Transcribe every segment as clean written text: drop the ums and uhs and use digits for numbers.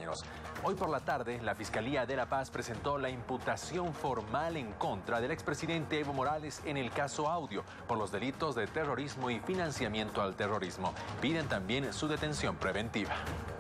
Hoy por la tarde, la Fiscalía de La Paz presentó la imputación formal en contra del expresidente Evo Morales en el caso Audio por los delitos de terrorismo y financiamiento al terrorismo. Piden también su detención preventiva.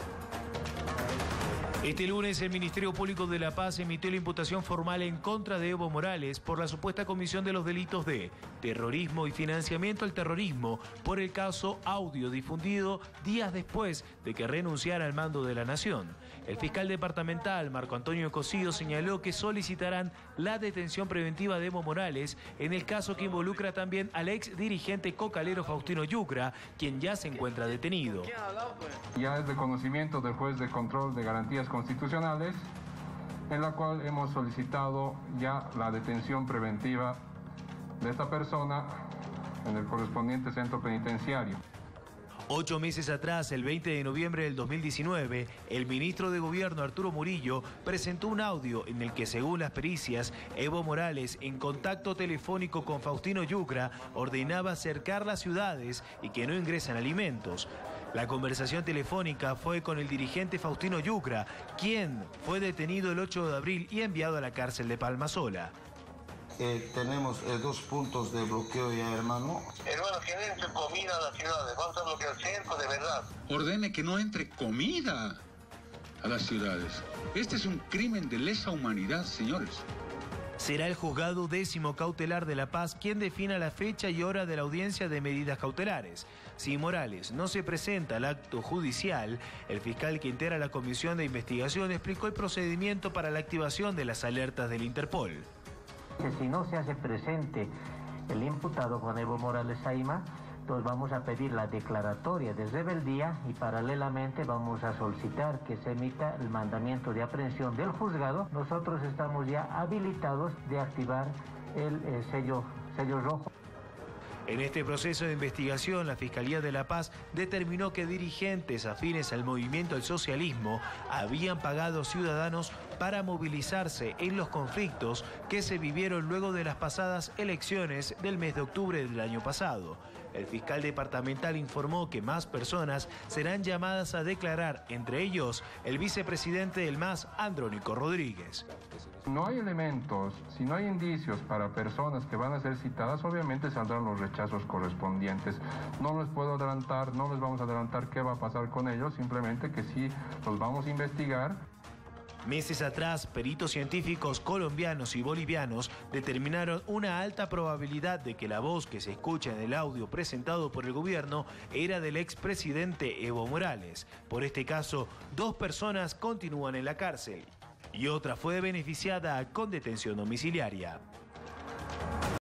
Este lunes el Ministerio Público de La Paz emitió la imputación formal en contra de Evo Morales por la supuesta comisión de los delitos de terrorismo y financiamiento al terrorismo por el caso Audio difundido días después de que renunciara al mando de la nación. El fiscal departamental Marco Antonio Cosido señaló que solicitarán la detención preventiva de Evo Morales en el caso que involucra también al ex dirigente cocalero Faustino Yucra, quien ya se encuentra detenido. Ya es de conocimiento del juez de control de garantías constitucionales, en la cual hemos solicitado ya la detención preventiva de esta persona en el correspondiente centro penitenciario. 8 meses atrás, el 20 de noviembre del 2019, el ministro de Gobierno Arturo Murillo presentó un audio en el que, según las pericias, Evo Morales, en contacto telefónico con Faustino Yucra, ordenaba cercar las ciudades y que no ingresan alimentos. La conversación telefónica fue con el dirigente Faustino Yucra, quien fue detenido el 8 de abril y enviado a la cárcel de Palmasola. Tenemos 2 puntos de bloqueo ya, hermano. Hermano, que no entre comida a las ciudades. Vamos a bloquear el centro, de verdad. Ordene que no entre comida a las ciudades. Este es un crimen de lesa humanidad, señores. Será el juzgado 10º cautelar de La Paz quien defina la fecha y hora de la audiencia de medidas cautelares. Si Morales no se presenta al acto judicial, el fiscal que integra la comisión de investigación explicó el procedimiento para la activación de las alertas del Interpol. Que si no se hace presente el imputado Juan Evo Morales Saima, entonces vamos a pedir la declaratoria de rebeldía y paralelamente vamos a solicitar que se emita el mandamiento de aprehensión del juzgado. Nosotros estamos ya habilitados de activar el sello rojo. En este proceso de investigación, la Fiscalía de La Paz determinó que dirigentes afines al movimiento al socialismo habían pagado a ciudadanos para movilizarse en los conflictos que se vivieron luego de las pasadas elecciones del mes de octubre del año pasado. El fiscal departamental informó que más personas serán llamadas a declarar, entre ellos el vicepresidente del MAS, Andrónico Rodríguez. No hay elementos, si no hay indicios para personas que van a ser citadas, obviamente saldrán los rechazos correspondientes. No les puedo adelantar, no les vamos a adelantar qué va a pasar con ellos, simplemente que sí los vamos a investigar. Meses atrás, peritos científicos colombianos y bolivianos determinaron una alta probabilidad de que la voz que se escucha en el audio presentado por el gobierno era del expresidente Evo Morales. Por este caso, 2 personas continúan en la cárcel y otra fue beneficiada con detención domiciliaria.